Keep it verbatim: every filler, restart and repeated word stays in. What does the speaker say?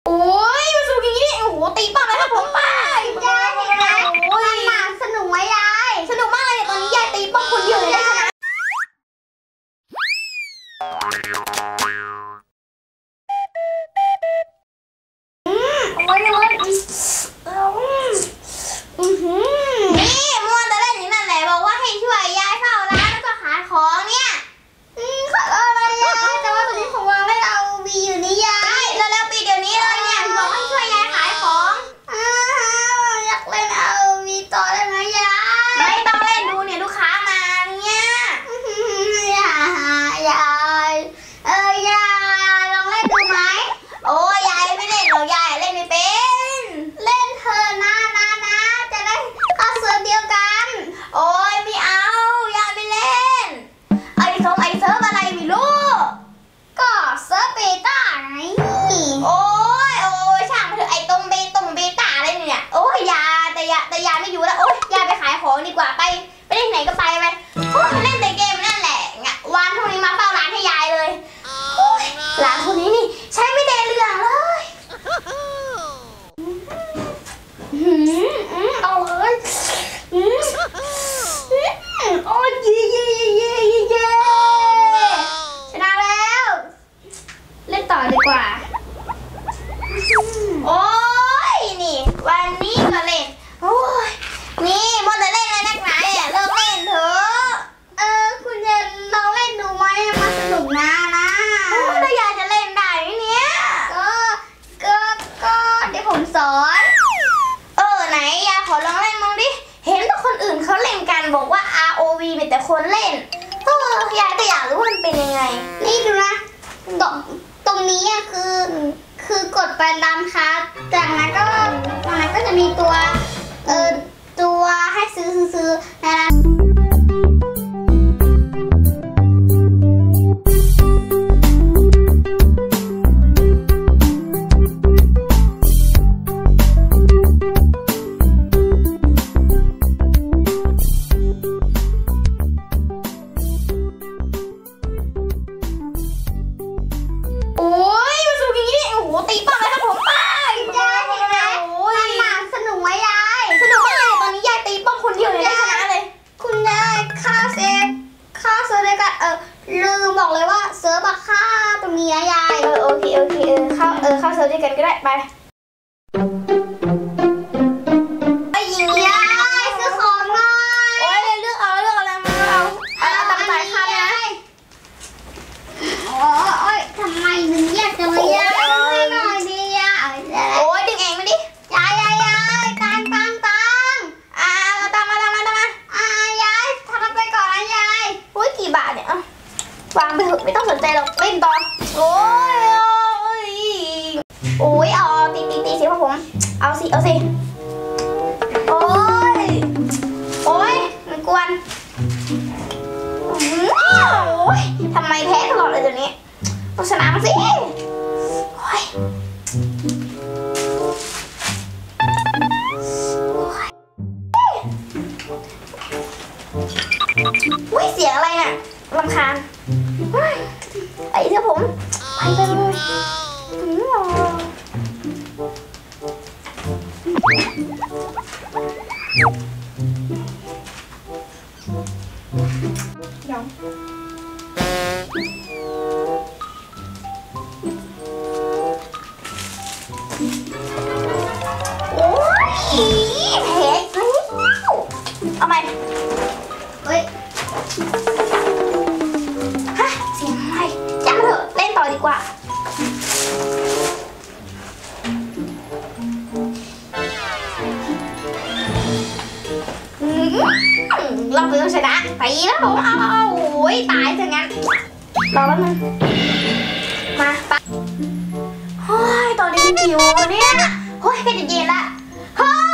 โอ้ยมันสนุกอย่างนี้โอ้โหตีป้อมเลยครับผมไปยายเห็นไหมโอ้ยสนุกไหมยายสนุกมากเลยตอนนี้ยายตีป้อมคนเดียวเลยได้ชนะอืมโอ้ยเลยอือหือนี่มัวแต่เล่นอยู่นั่นแหละบอกว่าให้ช่วยยายเฝ้าร้านแล้วก็ขายของเนี่ยอืมขออะไรยายแต่ว่าตอนนี้ผมวางเล่นเอาวีอยู่นี่ยายแล้วแล้วปีเดี๋ยวนี้เลยเนี่ยบอกให้ช่วยยายขายของอ้าวอยากเล่นเอาวีต่อได้ไหมยายไม่ต้องเล่นดูเนี่ยลูกค้ามาเนี่ยยายยายเออยายลองเล่นดูไหมโอ้ยายไม่เล่นหรอกยายเล่นไม่เป็นเล่นเธอนะนะนะจะได้เข้าเซิร์ฟเดียวกันโอ้ยไม่เอายายไม่เล่นไอซงไอเซิร์ฟอะไรไม่รู้ก็เซิร์ฟเบต้าไงโอ้ยโอ้ยช่างมันเถอะไอตรงเบตรงเบต้าอะไรเนี่ยโอ้ยยาแต่ยาแต่ยาไม่อยู่แล้วโอ้ยยาไปขายของดีกว่าไปไปเล่นไหนก็ไปไปโอ้ยเล่นแต่เกมนั่นแหละวันพรุ่งนี้มาเฝ้าร้านให้ยายเลยโอ้ยร้านคนนี้นี่ใช้ไม่ได้เรื่องเลยหืมอืมเอาเลยอืมโอ้ยเย่เย่เย่เย่ชนะแล้วเล่นต่อดีกว่าโอ้ยนี่วันนี้มาเล่นโอ้ยนี่มัวแต่เล่นอะไรนักหนาเนี่ยเลิกเล่นเถอะเออคุณจะลองเล่นดูไหมมันสนุกนะนะแล้วยายจะเล่นได้ไหมเนี่ยก็ก็ก็เดี๋ยวผมสอนเออไหนยายขอลองเล่นมั้งดิเห็นทุกคนอื่นเขาเล่นกันบอกว่า อาร์ โอ วี มีแต่คนเล่นเออยายก็อยากรู้ว่ามันเป็นยังไงนี่ดูนะตรงตรงนี้อ่ะคือคือกดไปตามคัสจากนั้นก็ตรงนั้นก็จะมีตัวเออตัวให้ซื้อซื้อซื้อในร้านตีป้อมเลยครับผมไปยายเห็นไหมมันหนักสนุกไหมยายสนุกมากเลยตอนนี้ยายตีป้อมคนเดียวเลยได้ชนะเลยคุณยายค่าเซฟค่าเซิร์ฟด้วยกันเออลืมบอกเลยว่าเซิร์ฟค่าตรงนี้นะยายเออโอเคโอเคเออเข้าเออเข้าเซิร์ฟด้วยกันก็ได้ไปไปยิงยายซื้อของหน่อยโอ้ยเลือกเอาเลือกอะไรมาเอาเอาตามสายค่านะโอ้ยทำไมมันยากจังเลยยายไม่หน่อยดิยายโอ้ยดึงเองมาดิยายยายยายตังตังตังอ่าตามมาตามมาตามมาอ่ายายทำไปก่อนนะยายอุ้ยกี่บาทเนี่ยวางไปเถอะไม่ต้องสนใจหรอกเล่นต่อโอ้ยโอ้ยโอ้ยเอาตีตีตีสิพ่อผมเอาสิเอาสิโอ้ยโอ้ยมันกวนโอ้ยทำไมแพ้ตลอดเลยตัวนี้ต้องชนะมันสิโอ้ยอุ้ยเสียงอะไรน่ะรำคาญไอ้เจ้าผมไปไปเลยยอมโอ้ยเฮ้ยเอาไหมเฮ้ยฮะเสียงอะไรจังเถอะเล่นต่อดีกว่าเราเพิ่งชนะไปแล้วผมเอาโอ้ยตายซะงั้นรอแป๊บนึงมาปะเฮ้ยตอนนี้หิวเนี่ยเฮ้ยก็จะเย็นละเฮ้